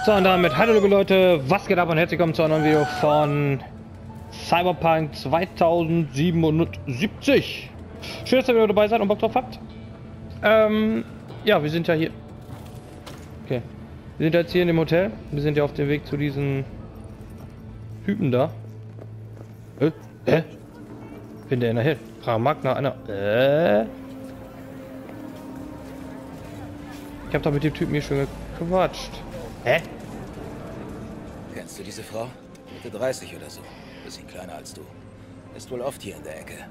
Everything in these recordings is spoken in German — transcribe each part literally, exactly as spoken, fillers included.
So, und damit hallo liebe Leute, was geht ab und herzlich willkommen zu einem neuen Video von Cyberpunk zweitausendsiebenundsiebzig. Schön, dass ihr wieder dabei seid und Bock drauf habt. Ähm, ja, wir sind ja hier. Okay. Wir sind jetzt hier in dem Hotel. Wir sind ja auf dem Weg zu diesen Typen da. Hä? Hä? Bin der in der Hill? Frag Magna einer. Äh? Ich hab doch mit dem Typen hier schon gequatscht. Hä? Kennst du diese Frau? Mitte dreißig oder so. Bisschen kleiner als du. Ist wohl oft hier in der Ecke.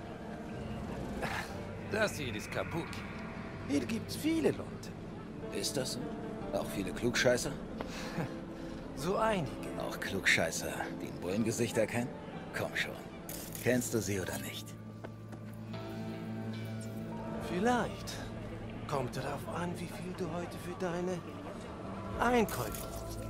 Das hier ist kaputt. Hier gibt's viele Leute. Ist das so? Auch viele Klugscheißer? So einige. Auch Klugscheißer, die ein Bullengesicht erkennen? Komm schon. Kennst du sie oder nicht? Vielleicht. Kommt darauf an, wie viel du heute für deine Einkäufe ausgibst.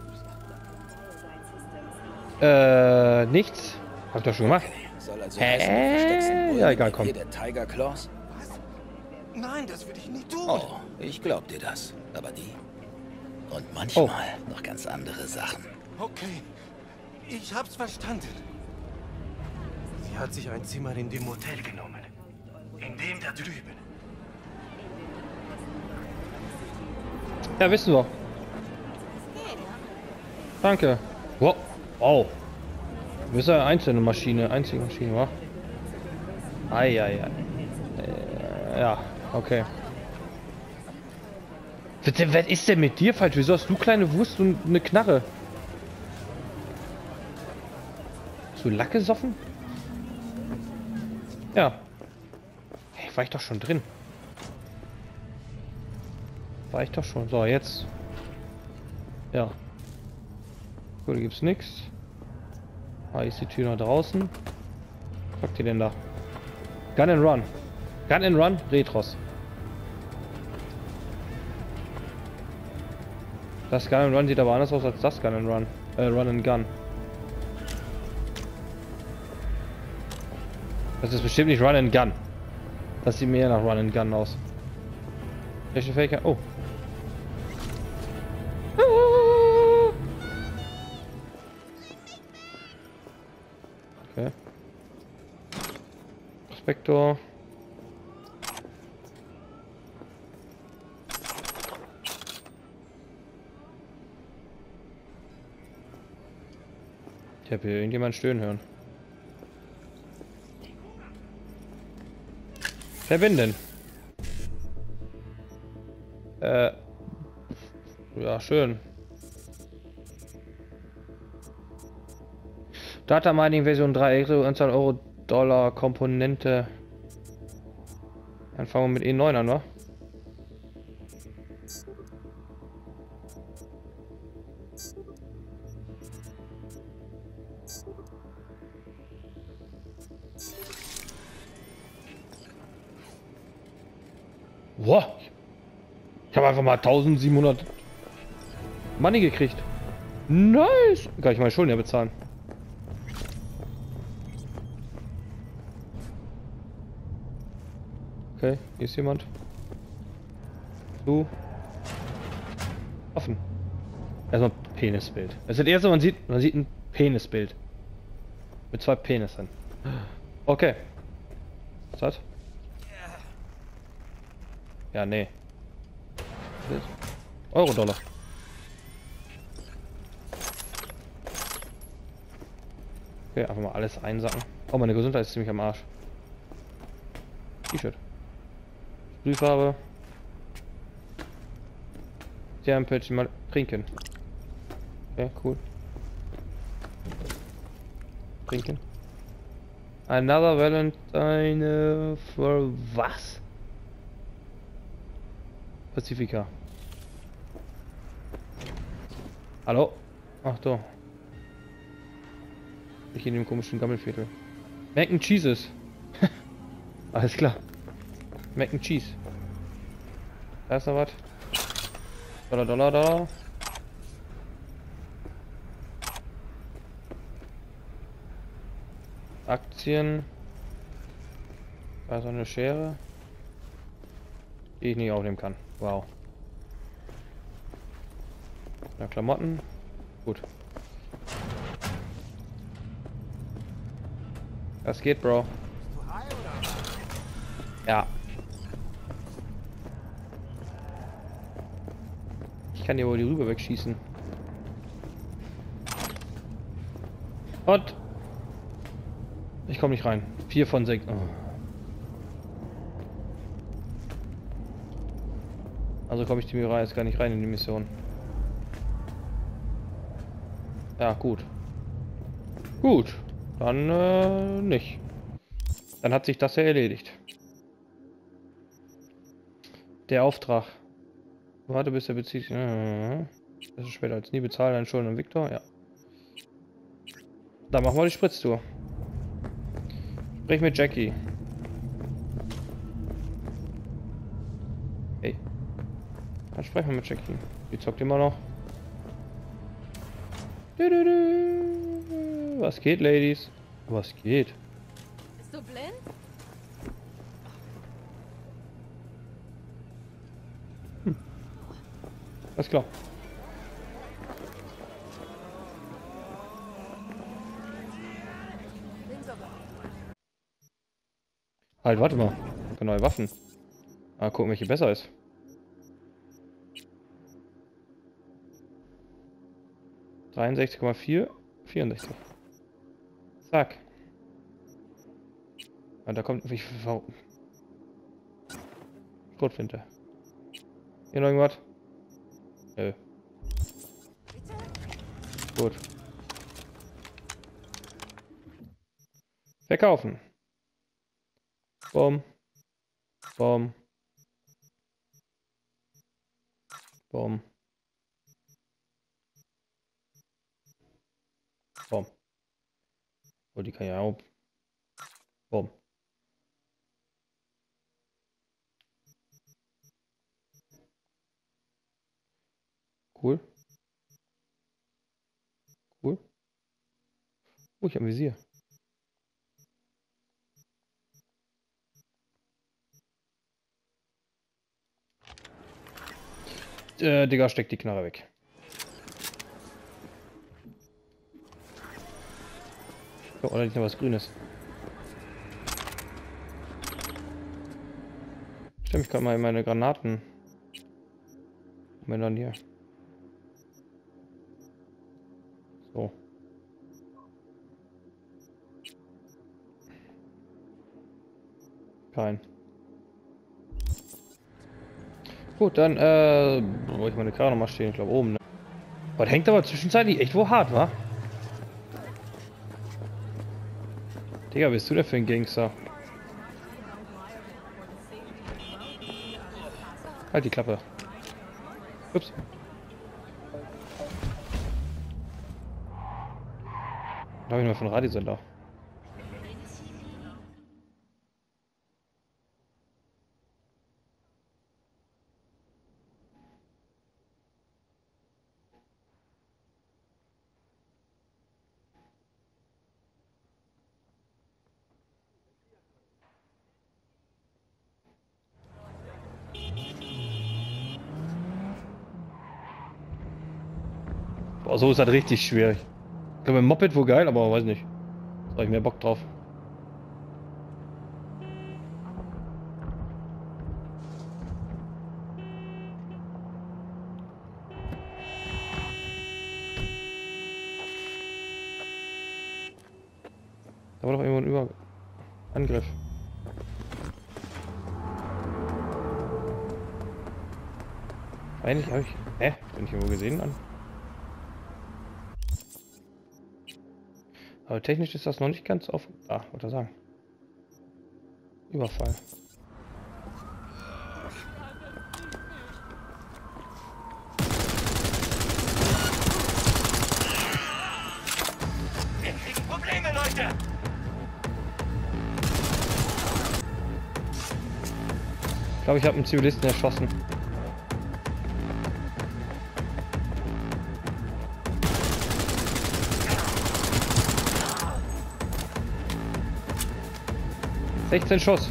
Äh, nichts. Hab ich doch schon gemacht. Okay. Soll also Hä? heißen, du versteckst einen Bullen Ja, egal, komm. hier der Tiger Claws? Was? Nein, das würde ich nie tun. Oh, ich glaub dir das. Aber die? Und manchmal Oh. noch ganz andere Sachen. Okay, ich hab's verstanden. Sie hat sich ein Zimmer in dem Hotel genommen. In dem da drüben. Ja, wissen wir. Danke. Wow. Wow. Du bist ja eine einzelne Maschine, einzige Maschine, wa? Eieiei. Äh, ja, okay. Was, was ist denn mit dir falsch? Wieso hast du kleine Wurst und eine Knarre? Hast du Lack gesoffen? Ja. Hey, war ich doch schon drin. War ich doch schon. So, jetzt. Ja. Gut, hier gibt's nichts. Ah, ist die Tür nach draußen. Was packt ihr denn da? Gun and Run. Gun and Run, Retros. Das Gun and Run sieht aber anders aus als das Gun and Run. Äh, Run and Gun. Das ist bestimmt nicht Run and Gun. Das sieht mehr nach Run and Gun aus. Welche Fähigkeit? Oh. Okay. Inspektor. Ich habe hier irgendjemand stöhnen hören. Verbinden. Äh. Ja, schön. Data Mining Version drei, Anzahl Euro, Dollar, Komponente. Dann fangen wir mit E neun an, wa? Wow. Ich habe einfach mal eintausendsiebenhundert Money gekriegt. Nice. Kann ich meine Schulden ja bezahlen. Okay, hier ist jemand. Du. Offen. Erstmal Penisbild. Es ist eher so, man sieht, man sieht ein Penisbild. Mit zwei Penissen. Okay. Was ist das? Ja, nee. Euro Dollar. Okay, einfach mal alles einsacken. Oh, meine Gesundheit ist ziemlich am Arsch. T-Shirt. Sprühfarbe. Die haben plötzlich mal trinken. Okay, cool. Trinken. Another Valentine for was? Pazifika. Hallo? Ach doch. Ich in dem komischen Gammelviertel. Mac and Cheeses. Alles klar. Mac and Cheese. Da ist noch was. Dollar, Dollar, Dollar. Aktien. Da ist noch eine Schere. Die ich nicht aufnehmen kann. Wow. Na, Klamotten. Gut. Das geht, Bro. Ja. Ich kann hier wohl die rüber wegschießen. Und ich komme nicht rein. Vier von sechs. Oh. Also komme ich die Mirai jetzt gar nicht rein in die Mission. Ja, gut. Gut. Dann äh, nicht. Dann hat sich das ja erledigt. Der Auftrag. Warte, bis er bezieht. Äh, das ist später als nie bezahlen, deine Schulden an Victor. Ja. Dann machen wir die Spritztour. Sprich mit Jackie. Hey. Dann sprechen wir mit Jackie. Die zockt immer noch. Du, du, du. Was geht, Ladies? Was geht? Bist du blind? Hm. Alles klar. Halt, warte mal. Ich hab neue Waffen. Mal gucken, welche besser ist. dreiundsechzig Komma vier, vierundsechzig. Zack. Und da kommt... Wie, warum? Schrotflinte. Hier noch irgendwas? Nö. Gut. Verkaufen. Bom. Bom. Bom. Bom. Oh, die kann ja auch. Bom. Cool. Cool. Oh, ich habe ein Visier. Äh, Digga, steck die Knarre weg. Oh, oder nicht noch was Grünes. Stimmt, ich kann mal in meine Granaten. Moment, dann hier. So. Kein. Gut, dann, äh, wo ich meine Karre noch mal stehen, ich glaube oben, ne? Was hängt aber zwischenzeitlich echt wo hart, wa? Digga, bist du denn für ein Gangster? Halt die Klappe. Ups. Da habe ich noch von Radiosender. Boah, so ist das richtig schwierig. Ich glaube, ein Moped wohl geil, aber weiß nicht. Da habe ich mehr Bock drauf. Da war doch irgendwo ein Über Angriff. Eigentlich habe ich... Hä? Bin ich irgendwo gesehen an? Aber technisch ist das noch nicht ganz offen. Ah, wollte ich sagen. Überfall. Wir kriegen Probleme, Leute! Ich glaube, ich habe einen Zivilisten erschossen. sechzehn Schuss.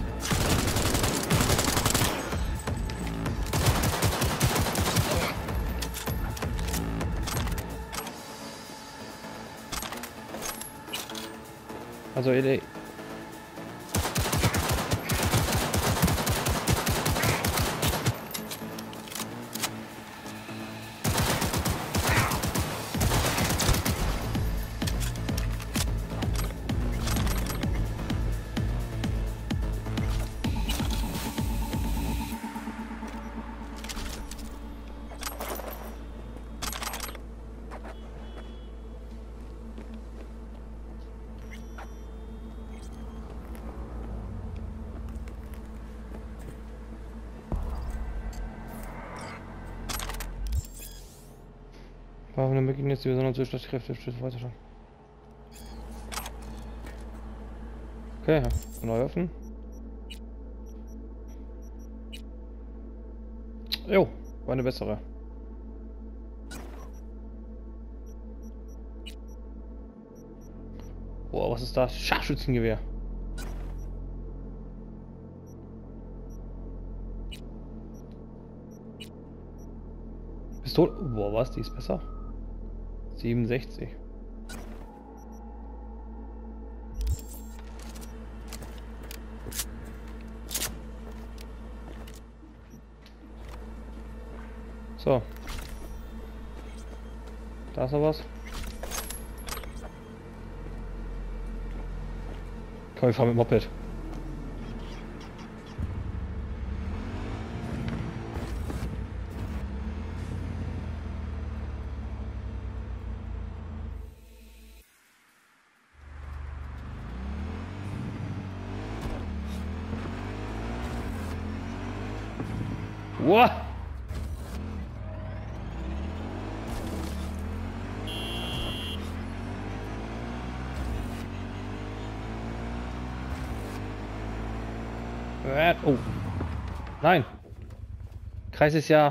Also, Idee. Warum denn möglichen jetzt die besonderen Stadtkräfte weiter schon? Okay, neu öffnen. Jo, war eine bessere. Boah, was ist das? Scharfschützengewehr. Pistole. Boah, was? Die ist besser. siebenundsechzig. So. Da ist noch was. Komm, ich fahr mit dem Moped. What? Oh. Nein. Kreis ist ja...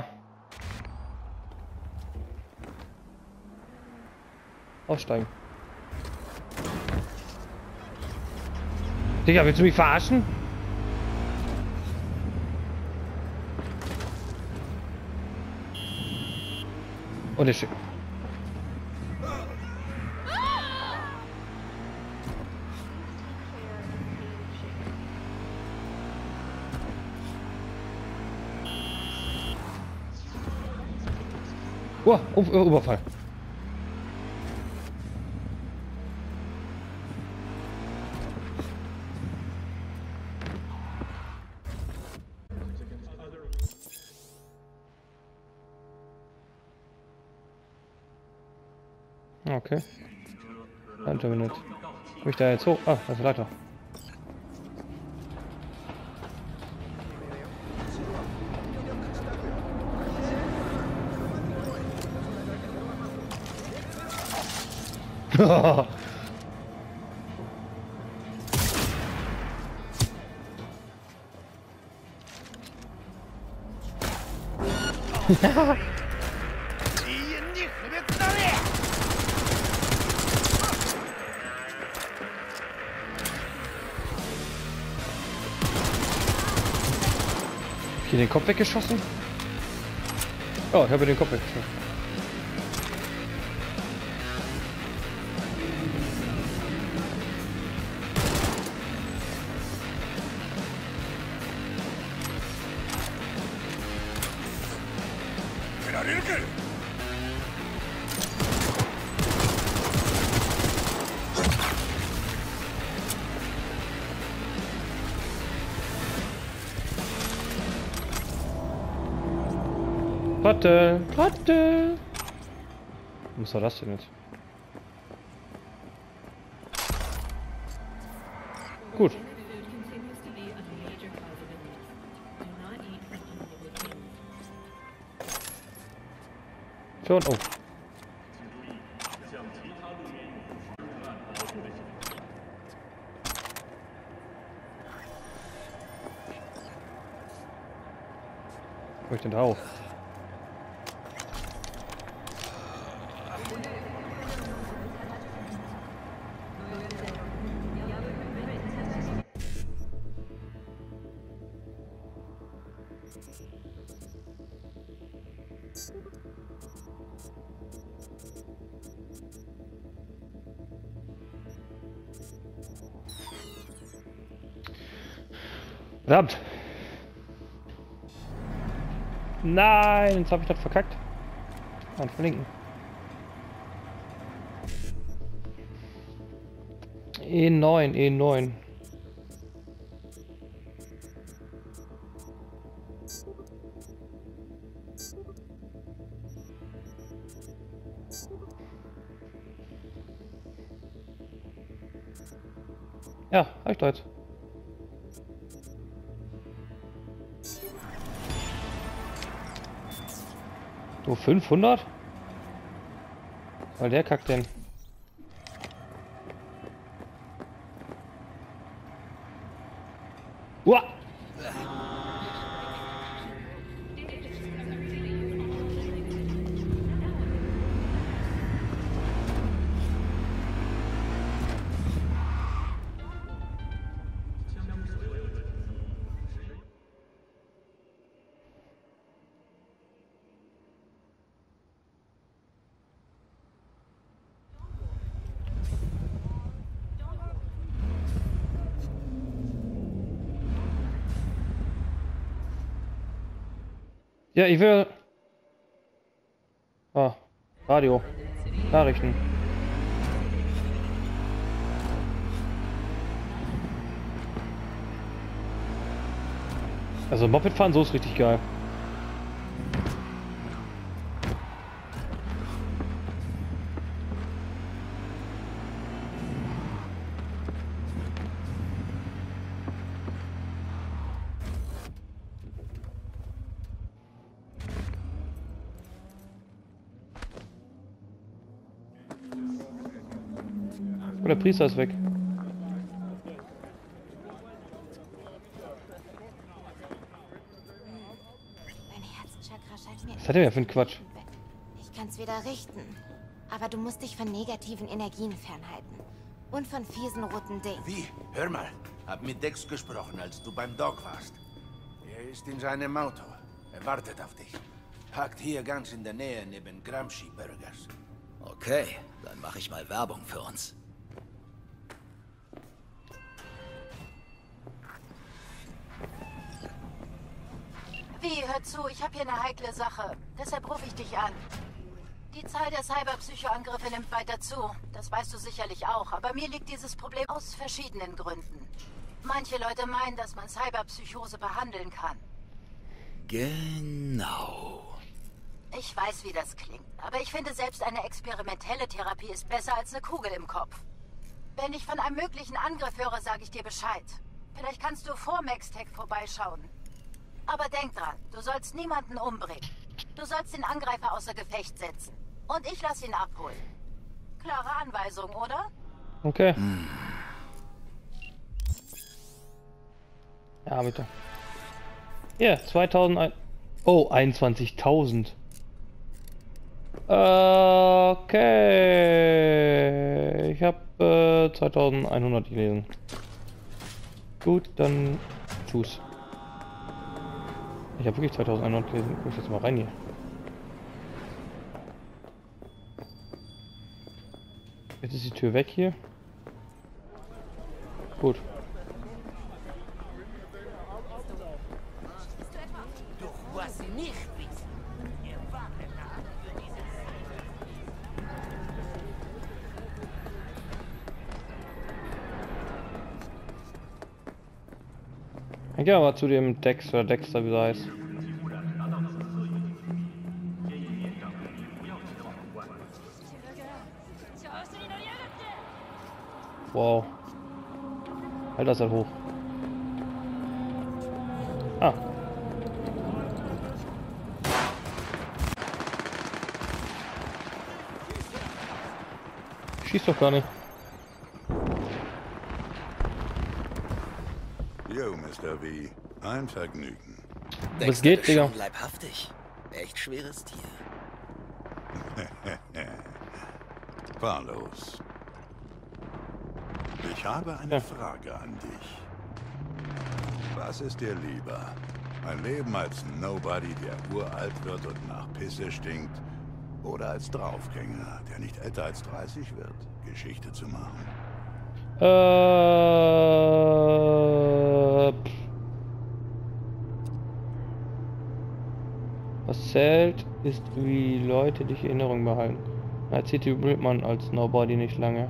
Aussteigen. Digga, willst du mich verarschen? Und der Schiff. Oh, oh, oh, Überfall. Okay. Internet. Wo ich da jetzt hoch? Ah, das ist weiter. Hier den Kopf weggeschossen? Oh, ich habe den Kopf weggeschossen. Warte, warte. Was war das denn jetzt? Gut. Schon, oh. Wo ich denn da auf? Verdammt! Nein, jetzt habe ich das verkackt. Nein, verlinken. E neun, E neun. Ja, hab ich doch jetzt. So, fünfhundert? Weil der kackt denn. Uah! Ja, ich will... Ah, Radio. Nachrichten. Also Moped fahren, so ist richtig geil. Oh, der Priester ist weg. Was hat er denn für ein Quatsch? Ich kann's wieder richten. Aber du musst dich von negativen Energien fernhalten. Und von fiesen roten Dingen. Wie? Hör mal. Hab mit Dex gesprochen, als du beim Doc warst. Er ist in seinem Auto. Er wartet auf dich. Parkt hier ganz in der Nähe neben Gramsci Burgers. Okay, dann mache ich mal Werbung für uns. Wie, hör zu, ich habe hier eine heikle Sache. Deshalb rufe ich dich an. Die Zahl der Cyberpsycho-Angriffe nimmt weiter zu. Das weißt du sicherlich auch. Aber mir liegt dieses Problem aus verschiedenen Gründen. Manche Leute meinen, dass man Cyberpsychose behandeln kann. Genau. Ich weiß, wie das klingt. Aber ich finde, selbst eine experimentelle Therapie ist besser als eine Kugel im Kopf. Wenn ich von einem möglichen Angriff höre, sage ich dir Bescheid. Vielleicht kannst du vor Maxtech vorbeischauen. Aber denk dran, du sollst niemanden umbringen. Du sollst den Angreifer außer Gefecht setzen. Und ich lass ihn abholen. Klare Anweisung, oder? Okay. Ja, bitte. Ja, yeah, zweitausend... Oh, einundzwanzigtausend. Okay. Ich habe äh, zweitausendeinhundert gelesen. Gut, dann... Tschüss. Ich habe wirklich zweitausendeinhundert gelesen. Guck jetzt mal rein hier. Jetzt ist die Tür weg hier. Gut. Doch was Sie nicht wissen, der wahre Name für dieses... Dann gehen wir mal zu dem Dex oder Dexter, wie er heißt. Wow. Alter, ist halt hoch. Ah. Schießt doch gar nicht. Jo, Mister V. Ein Vergnügen. Was geht, ist Digga? schon leibhaftig. Echt schweres Tier. Fahr los. Ich habe eine Ja. Frage an dich. Was ist dir lieber? Ein Leben als Nobody, der uralt wird und nach Pisse stinkt? Oder als Draufgänger, der nicht älter als dreißig wird, Geschichte zu machen? Äh, pff. Was zählt, ist, wie Leute dich in Erinnerung behalten. Als City überlebt man als Nobody nicht lange.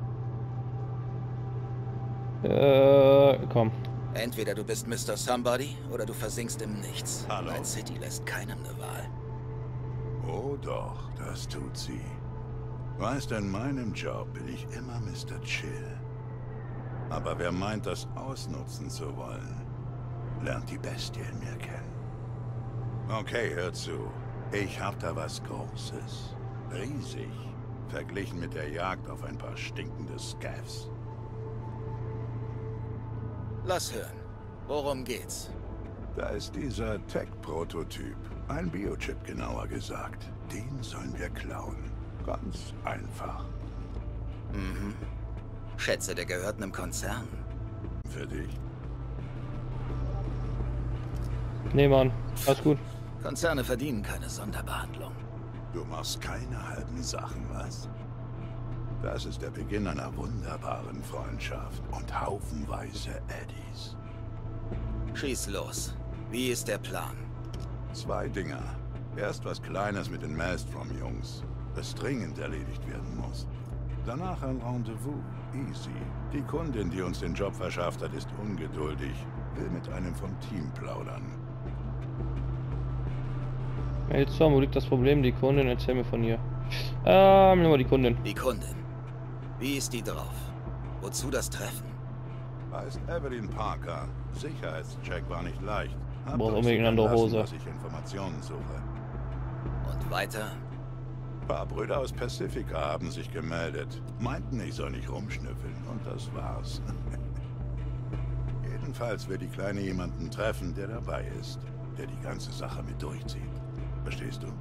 Äh, komm. Entweder du bist Mister Somebody oder du versinkst im Nichts. Hallo? Night City lässt keinem eine Wahl. Oh doch, das tut sie. Weißt du, in meinem Job bin ich immer Mister Chill. Aber wer meint, das ausnutzen zu wollen, lernt die Bestie in mir kennen. Okay, hör zu. Ich hab da was Großes. Riesig. Verglichen mit der Jagd auf ein paar stinkende Scavs. Lass hören. Worum geht's? Da ist dieser Tech-Prototyp. Ein Biochip genauer gesagt. Den sollen wir klauen. Ganz einfach. Mhm. Schätze, der gehört einem Konzern. Für dich? Nee, Mann. Alles gut. Konzerne verdienen keine Sonderbehandlung. Du machst keine halben Sachen, was? Das ist der Beginn einer wunderbaren Freundschaft und haufenweise Eddies. Schieß los. Wie ist der Plan? Zwei Dinger. Erst was Kleines mit den Maelstrom-Jungs, das dringend erledigt werden muss. Danach ein Rendezvous. Easy. Die Kundin, die uns den Job verschafft hat, ist ungeduldig. Will mit einem vom Team plaudern. Maelstrom, wo liegt das Problem? Die Kundin, erzähl mir von ihr. Ähm, nimm mal die Kundin. Die Kundin. Wie ist die drauf? Wozu das Treffen? Heißt Evelyn Parker. Sicherheitscheck war nicht leicht. Hab Braucht euch unbedingt eine andere lassen, Hose. dass ich Informationen suche. Und weiter? Ein paar Brüder aus Pacifica haben sich gemeldet. Meinten, ich soll nicht rumschnüffeln. Und das war's. Jedenfalls will die Kleine jemanden treffen, der dabei ist. Der die ganze Sache mit durchzieht. Verstehst du?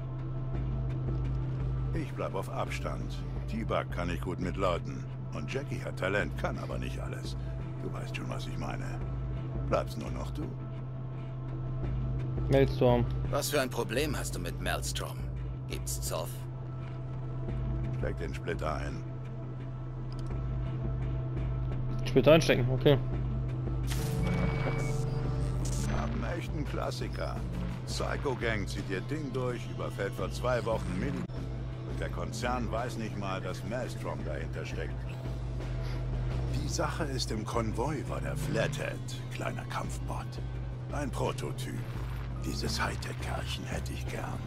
Ich bleib auf Abstand. T-Bug kann ich gut mit Leuten. Und Jackie hat Talent, kann aber nicht alles. Du weißt schon, was ich meine. Bleibst nur noch du. Maelstrom. Was für ein Problem hast du mit Maelstrom? Gibt's Zoff? Steck den Splitter ein. Splitter einstecken, okay. Haben echt einen Klassiker. Psycho Gang zieht ihr Ding durch, überfällt vor zwei Wochen Mini. Und der Konzern weiß nicht mal, dass Maelstrom dahinter steckt. Die Sache ist, im Konvoi war der Flathead, kleiner Kampfbot. Ein Prototyp. Dieses Hightech-Kerlchen hätte ich gern.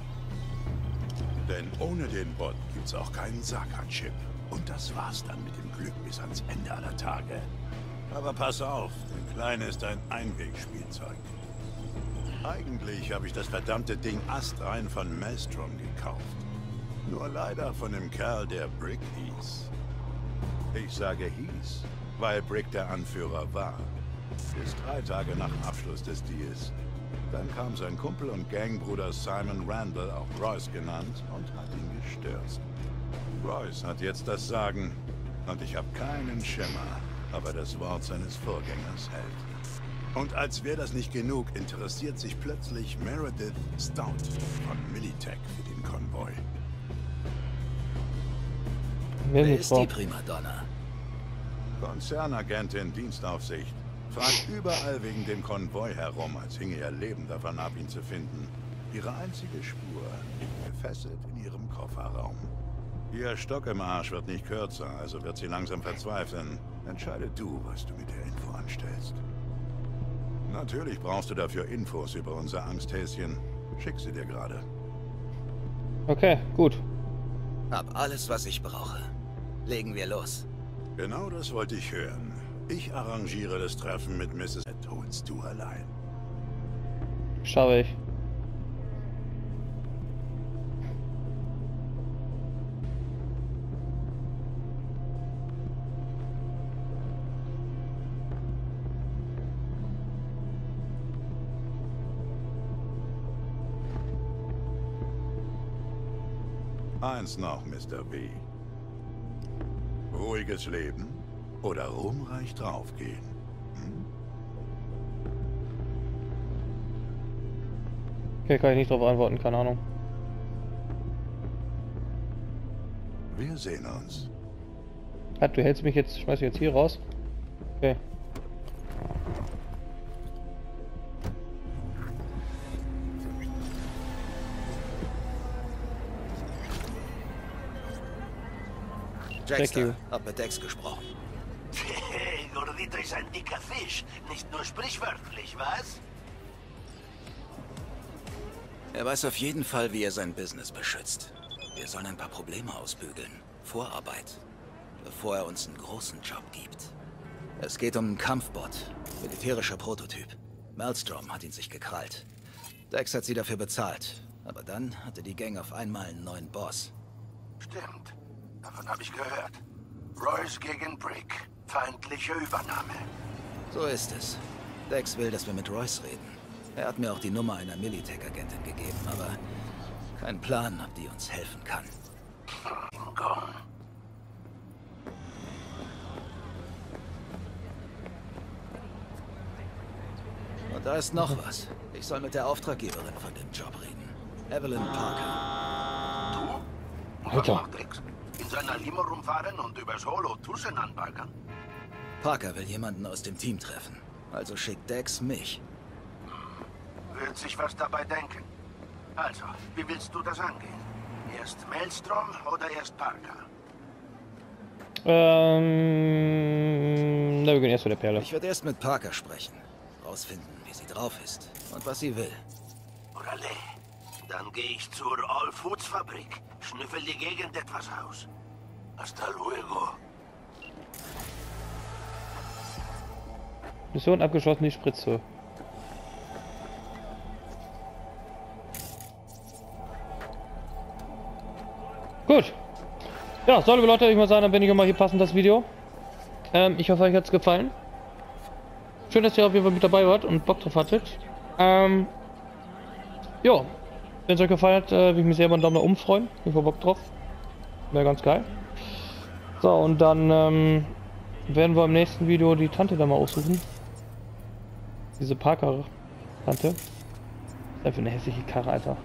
Denn ohne den Bot gibt's auch keinen Saka-Chip. Und das war's dann mit dem Glück bis ans Ende aller Tage. Aber pass auf, der Kleine ist ein Einwegspielzeug. Eigentlich habe ich das verdammte Ding astrein von Maelstrom gekauft. Nur leider von dem Kerl, der Brick hieß. Ich sage hieß, weil Brick der Anführer war. Bis drei Tage nach Abschluss des Deals. Dann kam sein Kumpel und Gangbruder Simon Randall, auch Royce genannt, und hat ihn gestürzt. Royce hat jetzt das Sagen, und ich habe keinen Schimmer, aber das Wort seines Vorgängers hält. Und als wäre das nicht genug, interessiert sich plötzlich Meredith Stout von Militech für den Konvoi. Wer ist die Primadonna? Konzernagentin, Dienstaufsicht. Fragt überall wegen dem Konvoi herum, als hinge ihr Leben davon ab, ihn zu finden. Ihre einzige Spur liegt gefesselt in ihrem Kofferraum. Ihr Stock im Arsch wird nicht kürzer, also wird sie langsam verzweifeln. Entscheide du, was du mit der Info anstellst. Natürlich brauchst du dafür Infos über unser Angsthäschen. Schick sie dir gerade. Okay, gut. Hab alles, was ich brauche. Legen wir los. Genau das wollte ich hören. Ich arrangiere das Treffen mit Misses Holst du allein. Schaffe ich. Eins noch, Mister B. Ruhiges Leben oder ruhmreich draufgehen? Hm? Okay, kann ich nicht darauf antworten, keine Ahnung. Wir sehen uns. Halt, du hältst mich jetzt, schmeiß ich jetzt hier raus. Okay. Jackster, hab mit Dex gesprochen. Gordito ist ein dicker Fisch, nicht nur sprichwörtlich, was? Er weiß auf jeden Fall, wie er sein Business beschützt. Wir sollen ein paar Probleme ausbügeln. Vorarbeit. Bevor er uns einen großen Job gibt. Es geht um einen Kampfbot. Militärischer Prototyp. Maelstrom hat ihn sich gekrallt. Dex hat sie dafür bezahlt. Aber dann hatte die Gang auf einmal einen neuen Boss. Stimmt. Davon habe ich gehört. Royce gegen Brick. Feindliche Übernahme. So ist es. Dex will, dass wir mit Royce reden. Er hat mir auch die Nummer einer Militech-Agentin gegeben, aber kein Plan, ob die uns helfen kann. Bingo. Und da ist noch was. Ich soll mit der Auftraggeberin von dem Job reden. Evelyn Parker. Du? Was macht Dex? In seiner Limo rumfahren und übers Holo Tussen anbaggern? Parker will jemanden aus dem Team treffen. Also schickt Dex mich. Wird sich was dabei denken. Also, wie willst du das angehen? Erst Maelstrom oder erst Parker? Ähm... Na, wir gehen erst mit der Perle. Ich werde erst mit Parker sprechen. Rausfinden, wie sie drauf ist und was sie will. Orale. Dann gehe ich zur All Foods Fabrik. Schnüffel die Gegend etwas aus. Hasta luego. Mission abgeschlossen, die Spritze. Gut. Ja, so liebe Leute, ich muss sagen, dann bin ich immer hier passend das Video. Ähm, ich hoffe, euch hat es gefallen. Schön, dass ihr auf jeden Fall mit dabei wart und Bock drauf hattet. Ähm, jo. Wenn es euch gefallen hat, äh, würde ich mich sehr über einen Daumen nach oben freuen. Ich habe Bock drauf. Wäre ganz geil. So, und dann ähm, werden wir im nächsten Video die Tante da mal aussuchen. Diese Parker-Tante. Das ist einfach eine hässliche Karre, Alter.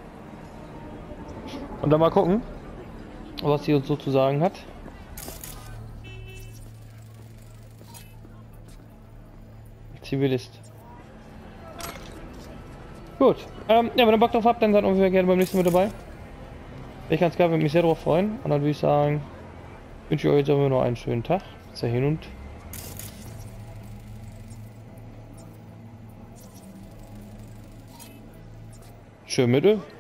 Und dann mal gucken, was sie uns so zu sagen hat. Zivilist. Gut. Ähm, ja, wenn ihr Bock drauf habt, dann seid ihr gerne beim nächsten Mal dabei. Ich ganz geil, würde mich sehr darauf freuen. Und dann würde ich sagen, wünsche ich euch jetzt aber noch einen schönen Tag. Bis dahin und schön Mitte.